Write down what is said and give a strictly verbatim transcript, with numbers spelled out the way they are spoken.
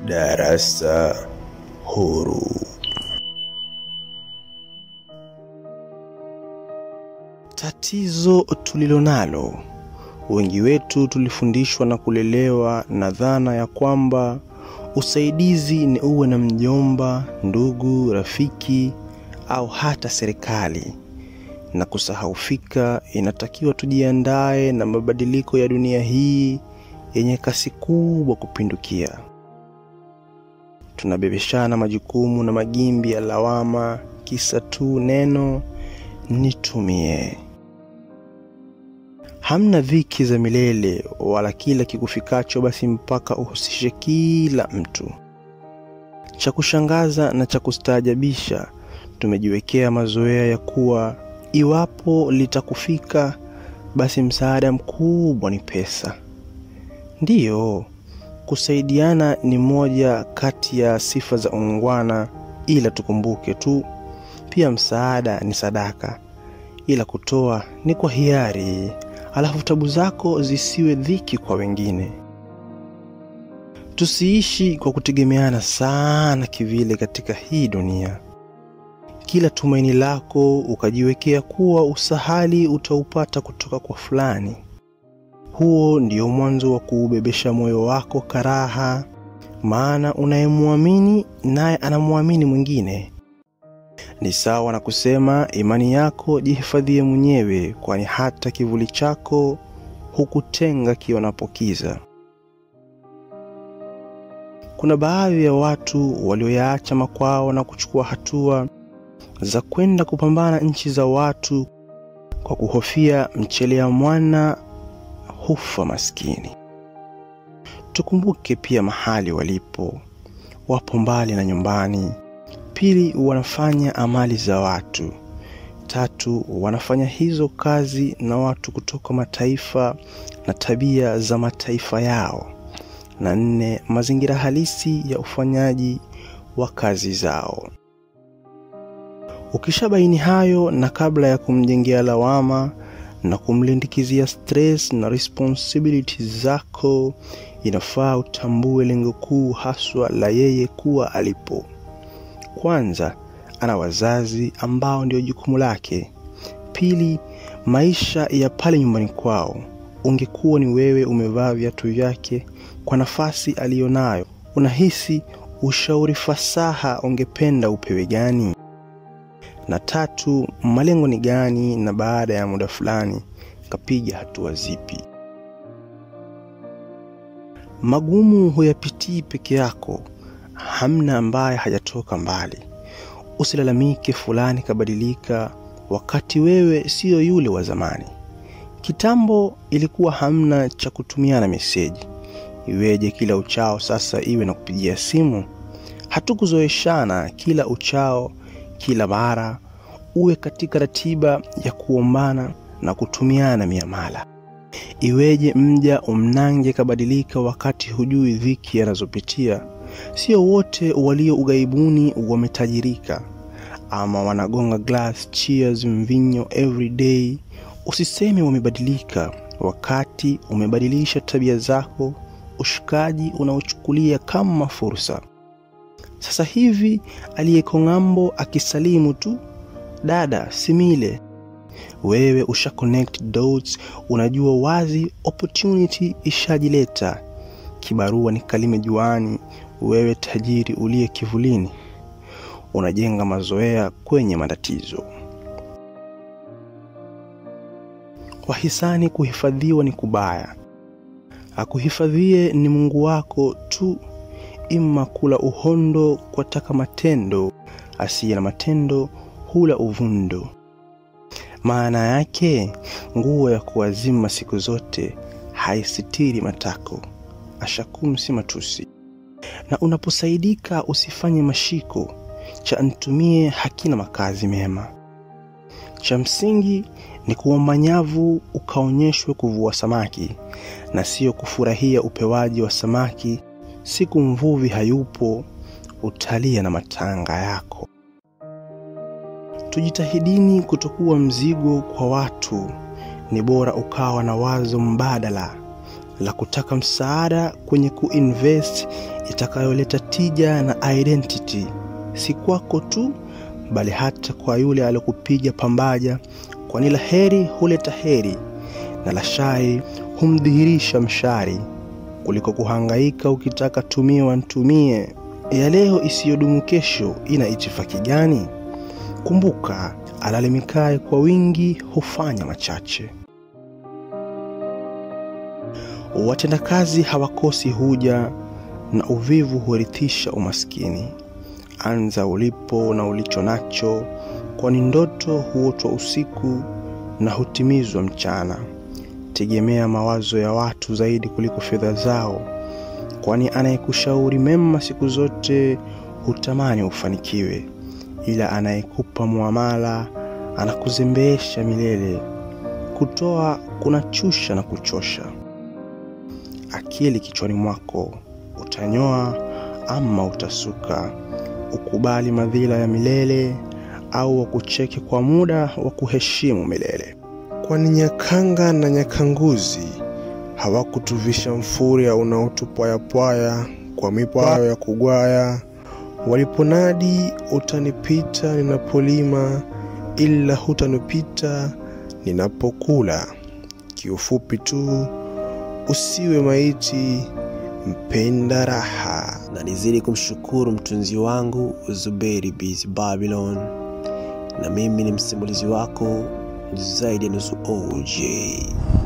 Darasa huru. Tatizo tulilonalo, wengi wetu tulifundishwa na kulelewa na dhana ya kwamba usaidizi ni uwe na mjomba, ndugu, rafiki au hata serikali, na kusahaufika inatakiwa tujiandae na mabadiliko ya dunia hii yenye kasi kubwa kupindukia. Tunabebeshana majukumu na magimbi ya lawama kisa tu neno nitumie. Hamna dhiki za milele wala kila kikufikacho basi mpaka uhusishe kila mtu. Cha kushangaza na cha kustaajabisha, tumejiwekea mazoea ya kuwa iwapo litakufika basi msaada mkubwa ni pesa. Ndiyo, kusaidiana ni moja kati ya sifa za ungwana, ila tukumbuke tu pia msaada ni sadaka, ila kutoa ni kwa hiari. Alafu tabu zako zisiwe dhiki kwa wengine. Tusiishi kwa kutegemeana sana kivile katika hii dunia. Kila tumaini lako ukajiwekea kuwa usahali utaupata kutoka kwa fulani. Huo ndio mwanzo wa kuubebesha moyo wako karaha, maana unayemwamini naye anamwamini mwingine. Ni sawa na kusema imani yako jihifadhie mwenyewe, kwani hata kivuli chako hukutenga kionapokiza. Kuna baadhi ya watu walioyaacha makwao na kuchukua hatua za kwenda kupambana nchi za watu kwa kuhofia mchelea mwana hufa maskini. Tukumbuke pia mahali walipo, wapo mbali na nyumbani. Pili, wanafanya amali za watu. Tatu, wanafanya hizo kazi na watu kutoka mataifa na tabia za mataifa yao. Na nne, mazingira halisi ya ufanyaji wa kazi zao. Ukishabaini hayo, na kabla ya kumjengea lawama na kumlindikizia stress na responsibilities zako, inafaa utambue lengo kuu haswa la yeye kuwa alipo. Kwanza, ana wazazi ambao ndio jukumu lake. Pili, maisha ya pale nyumbani kwao. Ungekuwa ni wewe umevaa viatu vyake kwa nafasi alionayo, unahisi ushauri fasaha ungependa upewe gani? Na tatu, malengo ni gani, na baada ya muda fulani kapiga hatua zipi? Magumu huyapitii peke yako. Hamna ambaye hajatoka mbali. Usilalamike fulani kabadilika wakati wewe sio yule wa zamani. Kitambo ilikuwa hamna cha kutumiana meseji. Iweje kila uchao sasa iwe na kupigia simu? Hatukuzoeshana kila uchao, kila mara uwe katika ratiba ya kuombana na kutumiana miamala. Iweje mja umnange kabadilika wakati hujui dhiki anazopitia? Sio wote walio ugaibuni wametajirika ama wanagonga glass cheers mvinyo every day. Usiseme wamebadilika wakati umebadilisha tabia zako, ushikaji unaochukulia kama fursa. Sasa hivi aliyeko ng'ambo akisalimu tu, dada simile, wewe usha connect dots, unajua wazi opportunity ishajileta. Kibarua ni kalime juani, wewe tajiri uliye kivulini unajenga mazoea kwenye matatizo. Wahisani kuhifadhiwa ni kubaya. Akuhifadhie ni Mungu wako tu. Ima kula uhondo kwa taka matendo, asiye na matendo hula uvundo. Maana yake, nguo ya kuwazima siku zote haisitiri matako. Ashakum si matusi. Na unaposaidika usifanye mashiko, cha ntumie hakina makazi mema. Cha msingi ni kuomba nyavu ukaonyeshwe kuvua samaki, na sio kufurahia upewaji wa samaki siku mvuvi hayupo, utalia na matanga yako. Tujitahidini kutokuwa mzigo kwa watu. Ni bora ukawa na wazo mbadala la kutaka msaada kwenye kuinvest itakayoleta tija na identity, si kwako tu bali hata kwa yule aliyokupiga pambaja, kwani la heri huleta heri na la shari humdhihirisha mshari. Kuliko kuhangaika ukitaka tumiwa ntumie, ya leo isiyodumu kesho ina itifaki gani? Kumbuka, alalimikae kwa wingi hufanya machache. Watenda kazi hawakosi huja, na uvivu hurithisha umaskini. Anza ulipo na ulicho nacho, kwani ndoto huotwa usiku na hutimizwa mchana. Tegemea mawazo ya watu zaidi kuliko fedha zao, kwani anayekushauri mema siku zote hutamani ufanikiwe, ila anayekupa muamala anakuzembesha milele. Kutoa kunachusha na kuchosha. Akili kichwani mwako, utanyoa ama utasuka. Ukubali madhila ya milele au wakucheke kwa muda wa kuheshimu milele. Kwani Nyakanga na Nyakanguzi hawakutuvisha mfuria unaotupwaya pwaya kwa mipwaya ya kugwaya. Waliponadi utanipita ninapolima, ila hutanipita ninapokula. Kiufupi tu, usiwe maiti, mpenda raha. Na nizidi kumshukuru mtunzi wangu Zuberi Biz Babylon, na mimi ni msimulizi wako zaidi ya nusu O J.